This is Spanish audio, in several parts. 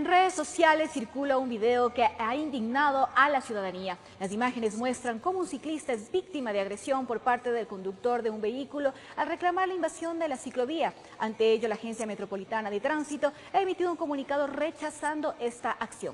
En redes sociales circula un video que ha indignado a la ciudadanía. Las imágenes muestran cómo un ciclista es víctima de agresión por parte del conductor de un vehículo al reclamar la invasión de la ciclovía. Ante ello, la Agencia Metropolitana de Tránsito ha emitido un comunicado rechazando esta acción.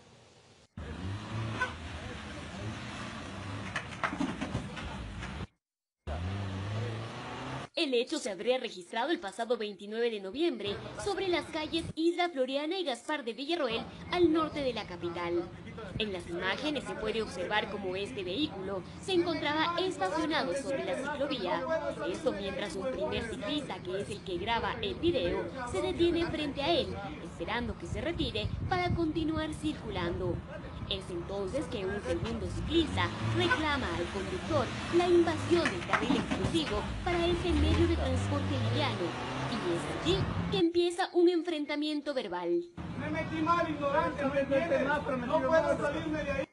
El hecho se habría registrado el pasado 29 de noviembre sobre las calles Isla Floriana y Gaspar de Villarroel al norte de la capital. En las imágenes se puede observar cómo este vehículo se encontraba estacionado sobre la ciclovía. Esto mientras un primer ciclista, que es el que graba el video, se detiene frente a él, esperando que se retire para continuar circulando. Es entonces que un segundo ciclista reclama al conductor la invasión del carril exclusivo para ese medio de transporte liviano. Y es allí que empieza un enfrentamiento verbal. Me metí mal, ignorante, ¿me entiendes? No puedo salirme de ahí.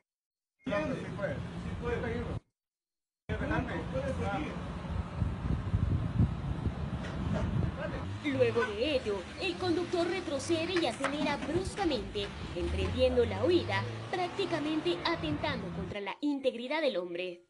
Luego de ello, el conductor retrocede y acelera bruscamente, emprendiendo la huida, prácticamente atentando contra la integridad del hombre.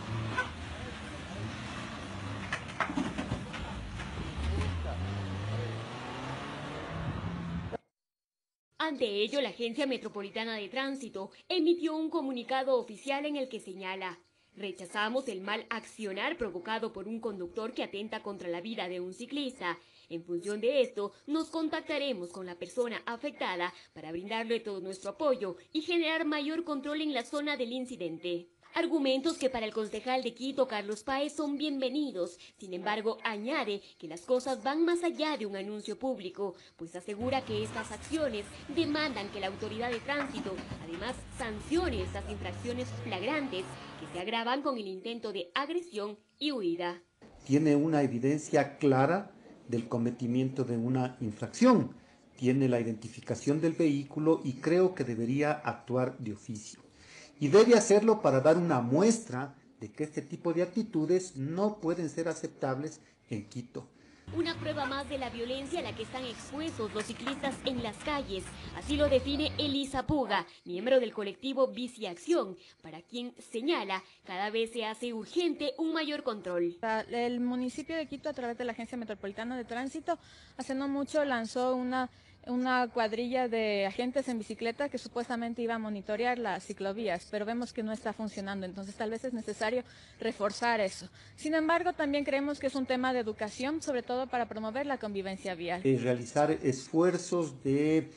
Ante ello, la Agencia Metropolitana de Tránsito emitió un comunicado oficial en el que señala: rechazamos el mal accionar provocado por un conductor que atenta contra la vida de un ciclista. En función de esto, nos contactaremos con la persona afectada para brindarle todo nuestro apoyo y generar mayor control en la zona del incidente. Argumentos que para el concejal de Quito, Carlos Páez, son bienvenidos. Sin embargo, añade que las cosas van más allá de un anuncio público, pues asegura que estas acciones demandan que la autoridad de tránsito además sancione estas infracciones flagrantes que se agravan con el intento de agresión y huida. Tiene una evidencia clara del cometimiento de una infracción, tiene la identificación del vehículo y creo que debería actuar de oficio. Y debe hacerlo para dar una muestra de que este tipo de actitudes no pueden ser aceptables en Quito. Una prueba más de la violencia a la que están expuestos los ciclistas en las calles. Así lo define Elisa Puga, miembro del colectivo Biciacción, para quien señala cada vez se hace urgente un mayor control. El municipio de Quito, a través de la Agencia Metropolitana de Tránsito, hace no mucho lanzó una cuadrilla de agentes en bicicleta que supuestamente iba a monitorear las ciclovías, pero vemos que no está funcionando, entonces tal vez es necesario reforzar eso. Sin embargo, también creemos que es un tema de educación, sobre todo para promover la convivencia vial. Realizar esfuerzos de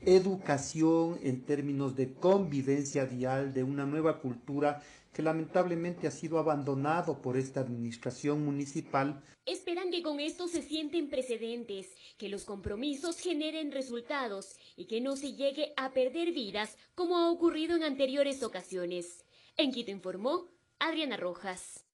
educación en términos de convivencia vial, de una nueva cultura que lamentablemente ha sido abandonado por esta administración municipal. Esperan que con esto se sienten precedentes, que los compromisos generen resultados y que no se llegue a perder vidas como ha ocurrido en anteriores ocasiones. En Quito informó Adriana Rojas.